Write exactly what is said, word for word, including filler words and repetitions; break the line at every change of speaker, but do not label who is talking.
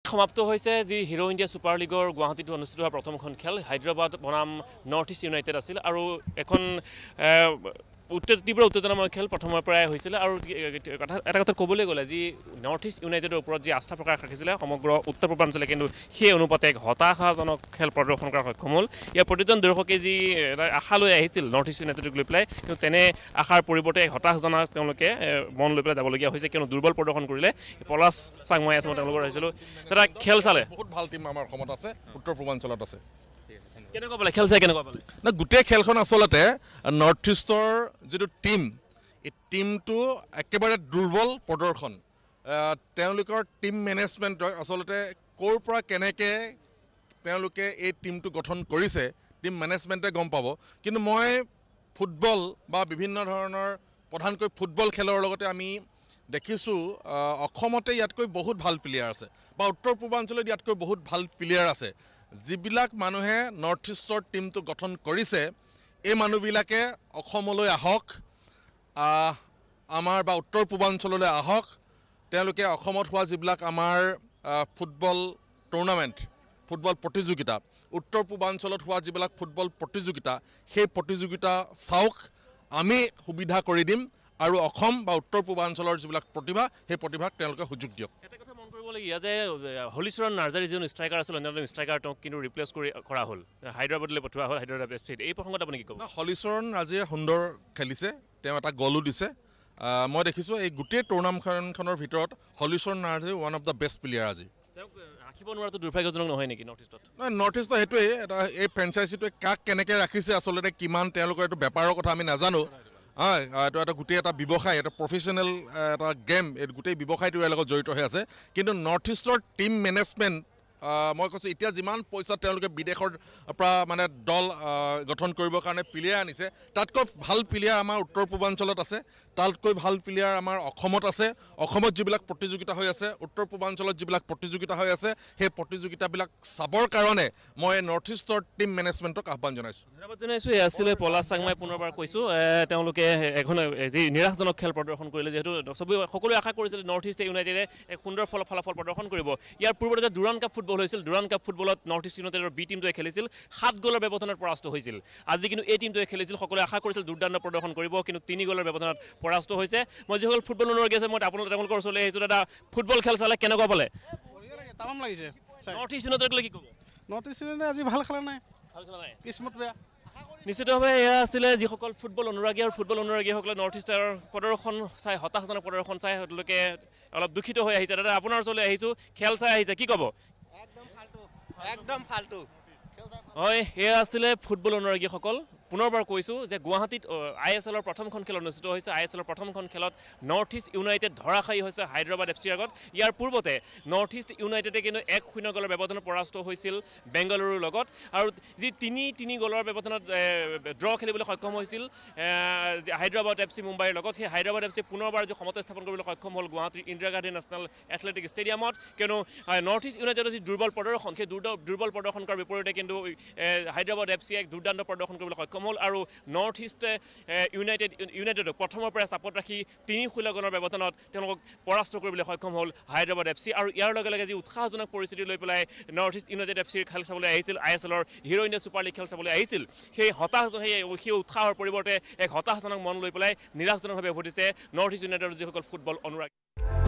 সমাপ্ত হৈছে যি হিৰো ইণ্ডিয়া সুপাৰ লিগৰ গুৱাহাটীত অনুষ্ঠিত হোৱা প্ৰথমখন খেল হায়দৰাবাদ বনাম নৰ্থ ইষ্ট ইউনাইটেড আছিল আৰু এখন তীব্ৰ উত্তেজনাময় খেল প্ৰথমৰ পৰাই হৈছিল আৰু কথা এটা কথা ক'বলৈ গ'লে যি নৰ্থ ইষ্ট ইউনাইটেডৰ ওপৰত যি আস্থা প্ৰকাশ ৰাখিছিলে সমগ্ৰ উত্তৰ পূৰ্বাঞ্চলে কিন্তু সেই অনুপাতে এক হতাশাজনক খেল প্ৰদৰ্শন কৰাৰ সক্ষম হ'ল ইয়াৰ প্ৰতিজন দৰ্শকে যি আশা লৈ আহিছিল নৰ্থ ইষ্ট ইউনাইটেডক লৈ পেলাই কিন্তু তেনে আশাৰ পৰিৱৰ্তে হতাশজনক তেওঁলোকে মন লৈ পেলাই যাবলগীয়া হৈছে কিয়নো দুৰ্বল প্ৰদৰ্শন কৰিলে পলাশ চাংমাই আছে মই তেওঁলোকৰ আহিছিলোঁ দাদা খেল চালে
বহুত ভাল টিম আমাৰ অসমত আছে উত্তৰ পূৰ্বাঞ্চলত আছে
কেনেকুৱা পালে খেল চাই কেনেকুৱা পালে
না গোটেই খেলখন আচলতে নৰ্থ ইষ্টৰ যিটো টিম এই টিমটো একেবাৰে দুৰ্বল প্ৰদৰ্শন তেওঁলোকৰ টিম মেনেজমেণ্টক আচলতে ক'ৰ পৰা কেনেকৈ তেওঁলোকে এই টিমটো গঠন কৰিছে টিম মেনেজমেণ্টে গম পাব কিন্তু মই ফুটবল বা বিভিন্ন ধৰণৰ প্ৰধানকৈ ফুটবল খেলৰ লগতে আমি দেখিছোঁ অসমতে ইয়াতকৈ বহুত ভাল প্লেয়াৰ আছে বা উত্তৰ পূৰ্বাঞ্চলত ইয়াতকৈ বহুত ভাল প্লেয়াৰ আছে যিবিলাক মানুহে নৰ্থ ইষ্টৰ টিমটো গঠন কৰিছে এই মানুহবিলাকে অসমলৈ আহক আমাৰ বা উত্তৰ পূৰ্বাঞ্চললৈ আহক তেওঁলোকে অসমত হোৱা যিবিলাক আমাৰ ফুটবল টুৰ্ণামেণ্ট ফুটবল প্ৰতিযোগিতা উত্তৰ পূৰ্বাঞ্চলত হোৱা যিবিলাক ফুটবল প্ৰতিযোগিতা সেই প্ৰতিযোগিতা চাওক আমি সুবিধা কৰি দিম আৰু অসম বা উত্তৰ পূৰ্বাঞ্চলৰ যিবিলাক প্ৰতিভা সেই প্ৰতিভাক তেওঁলোকে সুযোগ দিয়ক
কৰিবলগীয়া যে হলিচৰণ নাৰ্জাৰী যিজন ষ্ট্ৰাইকাৰ আছিল অন্যান্য ষ্ট্ৰাইকাৰ তেওঁক কিন্তু ৰিপ্লেচ কৰি কৰা হ'ল হায়দৰাবাদলৈ পঠোৱা হ'ল হায়দৰাবাদ এফ চিত এই প্ৰসংগত আপুনি কি ক'ব
হলিচৰণ নাৰ্জাৰীয়ে সুন্দৰ খেলিছে তেওঁ এটা গলো দিছে মই দেখিছোঁ এই গোটেই টুৰ্ণামেণ্টখনৰ ভিতৰত Holicharan Narzary one of the best player আজি
তেওঁক ৰাখিব নোৱাৰাটো দুৰ্ভাগ্যজনক নহয় নেকি নৰ্থ ইষ্টত
নহয় নৰ্থ ইষ্টত সেইটোৱে এটা এই ফ্ৰেঞ্চাইজিটোৱে কাক কেনেকৈ ৰাখিছে আচলতে কিমান তেওঁলোকৰ এইটো বেপাৰৰ কথা আমি নাজানো হয় এইটো এটা গোটেই এটা ব্যৱসায় এটা প্ৰফেশ্যনেল এটা গেম এই গোটেই ব্যৱসায়টো ইয়াৰ লগত জড়িত হৈ আছে কিন্তু নৰ্থ ইষ্টৰ টিম মেনেজমেণ্ট মই কৈছোঁ এতিয়া যিমান পইচা তেওঁলোকে বিদেশৰ পৰা মানে দল গঠন কৰিবৰ কাৰণে প্লেয়াৰ আনিছে তাতকৈ ভাল প্লেয়াৰ আমাৰ উত্তৰ পূৰ্বাঞ্চলত আছে তাতকৈ ভাল প্লেয়াৰ আমাৰ অসমত আছে অসমত যিবিলাক প্ৰতিযোগিতা হৈ আছে উত্তৰ পূৰ্বাঞ্চলত যিবিলাক প্ৰতিযোগিতা হৈ আছে সেই প্ৰতিযোগিতাবিলাক চাবৰ কাৰণে মই নৰ্থ ইষ্টৰ টিম মেনেজমেণ্টক আহ্বান জনাইছোঁ
ধন্যবাদ জনাইছোঁ এয়া আছিলে পলাশ চাংমাই পুনৰবাৰ কৈছোঁ তেওঁলোকে এখন যি নিৰাশজনক খেল প্ৰদৰ্শন কৰিলে যিহেতু চবেই সকলোৱে আশা কৰিছিল নৰ্থ ইষ্ট ইউনাইটেডে এক সুন্দৰ ফল ফলাফল প্ৰদৰ্শন কৰিব ইয়াৰ পূৰ্বতে যে ডুৰাণ কাপ ফুটবল হৈছিল ডুৰাণ কাপ ফুটবলত নৰ্থ ইষ্ট ইউনাইটেডৰ বি টিমটোৱে খেলিছিল সাত গ'লৰ ব্যৱধানত পৰাস্ত হৈছিল আজি কিন্তু এই টিমটোৱে খেলিছিল সকলোৱে আশা কৰিছিল দুৰ্দান্ত প্ৰদৰ্শন কৰিব কিন্তু তিনি গ'লৰ ব্যৱধানত পৰাস্ত হৈছে মই যিসকল ফুটবল অনুৰাগী আছে মই আপোনালোক তেওঁলোকৰ ওচৰলৈ আহিছোঁ দাদা ফুটবল খেল চালে কেনেকুৱা পালে
তামাম লাগিছে
নৰ্থ ইষ্ট ইউনাইটেডক কি ক'ব
নৰ্থ ইষ্ট ইউনাইটেড আজি ভাল খেলা নাই
ভাল খেলা নাই
কিসমত বেয়া
নিশ্চিতভাৱে এয়া আছিলে যিসকল ফুটবল অনুৰাগী আৰু ফুটবল অনুৰাগীসকলে নৰ্থ ইষ্টৰ প্ৰদৰ্শন চাই হতাশজনক প্ৰদৰ্শন চাই তেওঁলোকে অলপ দুখিত হৈ আহিছে দাদা আপোনাৰ ওচৰলৈ আহিছোঁ খেল চাই আহিছে কি ক'ব
একদম ফাল্টু
হয় এয়া আছিলে ফুটবল অনুৰাগীসকল পুনৰবাৰ কৈছোঁ যে গুৱাহাটীত আই এছ এলৰ প্ৰথমখন খেল অনুষ্ঠিত হৈছে আই এছ এলৰ প্ৰথমখন খেলত নৰ্থ ইষ্ট ইউনাইটেড ধৰাশায়ী হৈছে হায়দৰাবাদ এফ চিৰ আগত ইয়াৰ পূৰ্বতে নৰ্থ ইষ্ট ইউনাইটেডে কিন্তু এক শূন্য গ'লৰ ব্যৱধানত পৰাস্ত হৈছিল বেংগালুৰুৰ লগত আৰু যি তিনি তিনি গ'লৰ ব্যৱধানত ড্ৰ খেলিবলৈ সক্ষম হৈছিল হায়দৰাবাদ এফ চি মুম্বাইৰ লগত সেই হায়দৰাবাদ এফ চি পুনৰবাৰ যি সমতা স্থাপন কৰিবলৈ সক্ষম হ'ল গুৱাহাটীৰ ইন্দিৰা গান্ধী নেশ্যনেল এথলেটিক ষ্টেডিয়ামত কিয়নো নৰ্থ ইষ্ট ইউনাইটেডৰ যি দুৰ্বল প্ৰদৰ্শন সেই দুৰ্বল প্ৰদৰ্শন কৰাৰ বিপৰীতে কিন্তু হায়দৰাবাদ এফ চিয়ে এক দুৰ্দান্ত প্ৰদৰ্শন কৰিবলৈ সক্ষম হ'ল আৰু নৰ্থ ইষ্ট ইউনাইটেড ইউনাইটেডক প্ৰথমৰ পৰা চাপত ৰাখি তিনি ষোল্ল গ'লৰ ব্যৱধানত তেওঁলোকক পৰাস্ত কৰিবলৈ সক্ষম হ'ল হায়দৰাবাদ এফ চি আৰু ইয়াৰ লগে লগে যি উৎসাহজনক পৰিস্থিতি লৈ পেলাই নৰ্থ ইষ্ট ইউনাইটেড এফ চিৰ খেল চাবলৈ আহিছিল আই এছ এলৰ হিৰো ইণ্ডিয়া ছুপাৰ লীগ খেল চাবলৈ আহিছিল সেই হতাশ সেই সেই উৎসাহৰ পৰিৱৰ্তে এক হতাশজনক মন লৈ পেলাই নিৰাশজনকভাৱে উভতিছে নৰ্থ ইষ্ট ইউনাইটেডৰ যিসকল ফুটবল অনুৰাগী